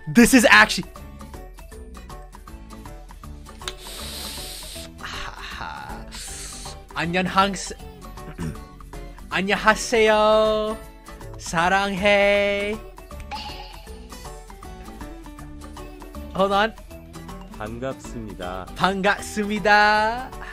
This is actually. 안녕하세요. 사랑해. Hold on. 반갑습니다. 반갑습니다.